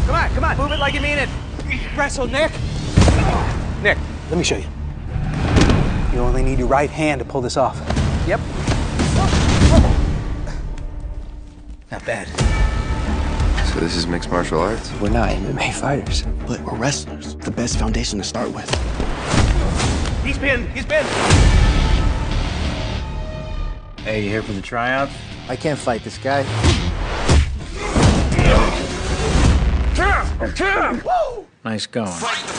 Come on, move it like you mean it. Wrestle, Nick. Nick, let me show you. You only need your right hand to pull this off. Yep. Not bad. So this is mixed martial arts? We're not MMA fighters. But we're wrestlers. The best foundation to start with. He's pinned. Hey, you here for the tryouts? I can't fight this guy. Nice going.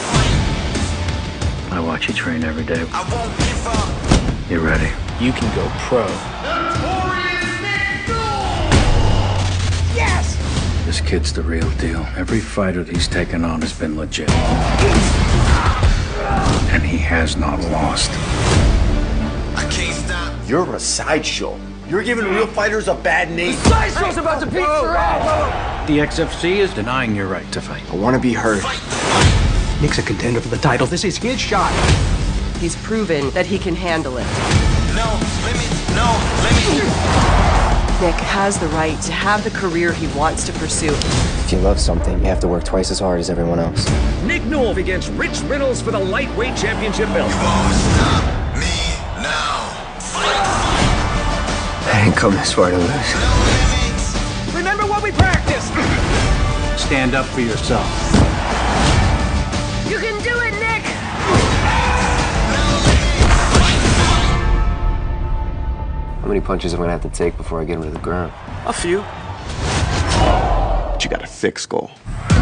I watch you train every day. You ready? You can go pro. Notorious Nick Newell! Yes! This kid's the real deal. Every fighter that he's taken on has been legit. And he has not lost. I can't stop. You're a sideshow. You're giving real fighters a bad name. Sideshow's about to beat your ass! The XFC is denying your right to fight. I want to be heard. Nick's a contender for the title. This is his shot. He's proven that he can handle it. No limits, no limits. Nick has the right to have the career he wants to pursue. If you love something, you have to work twice as hard as everyone else. Nick Newell against Rich Reynolds for the lightweight championship belt. Won't stop me now. I didn't come this far to lose. No limits. Remember what we practiced. Stand up for yourself. You can do it, Nick! How many punches am I gonna have to take before I get him to the ground? A few. But you got a thick skull.